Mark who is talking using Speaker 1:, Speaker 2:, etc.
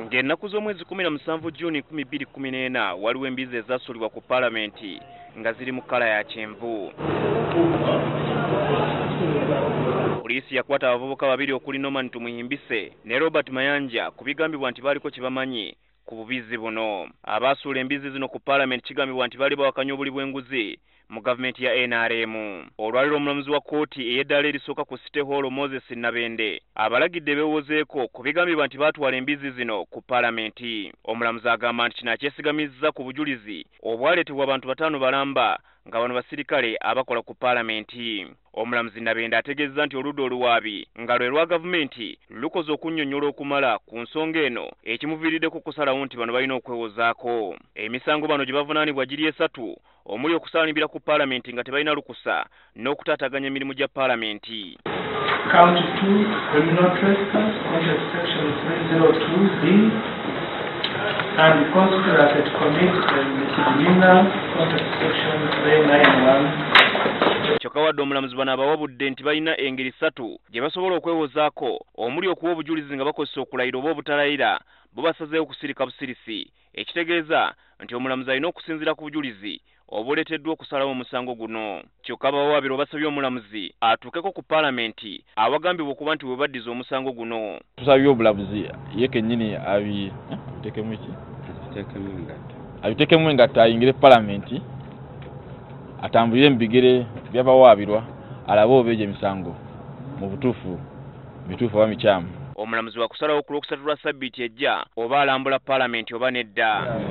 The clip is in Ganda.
Speaker 1: Ng'ennaku z'omwezi 17 Juni 2014 waliwo embizi ezaasulibwa ku Paalamenti nga ziri mu kkala ya kyenvu. Poliisi yakwata abavubuka babiri okuli Norman Tumuhimbise ne Robert Mayanja ku bigambibwa nti baaliko kye bamanyi ku bubizi buno. Abaasuula embizi zino ku Paalamenti kigambibwa nti baali bawakanya obuli bw'enguzi mu gavumenti ya NRM. Olwaliro omulamuzi wa kkooti ey'eddaala erisooka ku City Hall Moses Nabende abalagidde beewozeeko ku bigambibwa nti baatwala embizi zino ku Paalamenti. Omulamuzi agamba nti kino akyesigamizza ku bujulizi obwaleetebwa abantu 5 balamba nga bano basirikale abakola ku Paalamenti. Omulamuzi Nabende ategeezza nti oludda oluwaabi nga lwe lwa gavumenti lukoze okunnyonnyola okumala ku nsonga eno ekimuviiriddeko kusalawo nti bano balina okwewozaako. Emisango bano gye bavunaanibwa giri 3 omuli okusaanibira ku Paalamenti nga tebalina lukusa n'okutaataganya emirimu gya Paalamenti.
Speaker 2: Count 2, criminal trespass under section 302D and conspiracy to commit misdemeanor under section 391.
Speaker 1: Kyokka wadde omulamuzi bano abawabudde nti balina engeri 3 gye basobola okwewozaako omuli okuwa obujulizi nga bakozesa okulayira oba obutalayira bo basazeewo kusirika busirisi, ekitegeeza nti omulamuzi alina okusinziira ku bujulizi obuleeteddwa okusalawo omusango guno. Kyokka abawaabirwa basabye omulamuzi atuukeko ku Paalamenti awagambibwa okuba nti bwe baddiza omusango guno.
Speaker 3: Tusabye obulamuzi ye kennyini abitekemu engatta ayingire Paalamenti atambulire mu bigere by'abawaabirwa alabe oba egyo emisango mu bituufu oba mikyamu.
Speaker 1: Omulamuzi wa kusalawo ku Lwokusatu lwa Ssabbiiti ejja oba alambula Paalamenti oba nedda.